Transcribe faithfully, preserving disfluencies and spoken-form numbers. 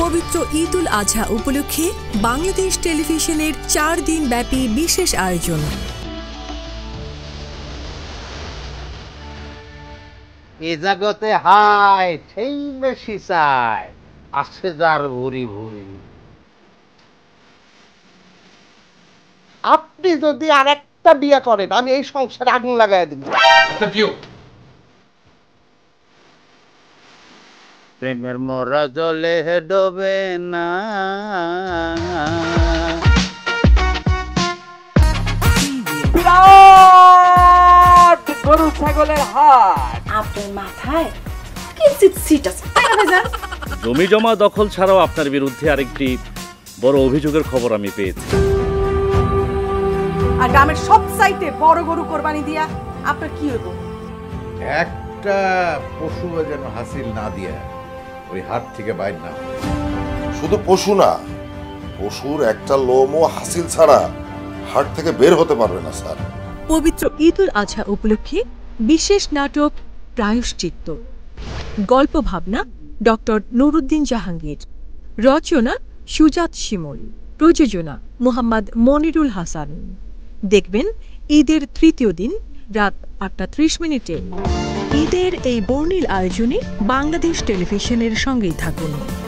পবিত্র ঈদ উল আজহা উপলক্ষে বাংলাদেশ টেলিভিশনের চার দিন ব্যাপী বিশেষ আয়োজন। এ জগতে হায় সেই বেশি চায় আসে যার ভুরি ভুরি। আপনি যদি আরেকটা বিয়ে করেন আমি এই সংসারে আগুন লাগাই দিব। প্রেমের মোরা জলে ডোবে না। বিরাট গরু ছাগলের হাট। আপনার মাথায় কিঞ্চিত সিট আছে। জমি জমা দখল ছাড়াও আপনার বিরুদ্ধে আরেকটি বড় অভিযোগের খবর আমি পেয়েছি। আর গ্রামের সব সাইটে বড় গরু কোরবানি দিয়া আপনার কি হইব? একটা পশু যেন হাসিল না দিয়া ওই হাট থেকে বাইর না। শুধু পশু না, পশুর একটা লোমও হাসিল ছাড়া হাট থেকে বের হতে পারবে না স্যার। পবিত্র ঈদ উল আজহা উপলক্ষে বিশেষ নাটক প্রায়শ্চিত্ত। গল্প ভাবনা ডক্টর নুরুদ্দিন জাহাঙ্গীর, রচনা সুজাত শিমুল, প্রযোজনা মোহাম্মদ মনিরুল হাসান। দেখবেন ঈদের তৃতীয় দিন রাত আটটা ত্রিশ মিনিটে। ঈদের এই বর্ণিল আয়োজনে বাংলাদেশ টেলিভিশনের সঙ্গেই থাকুন।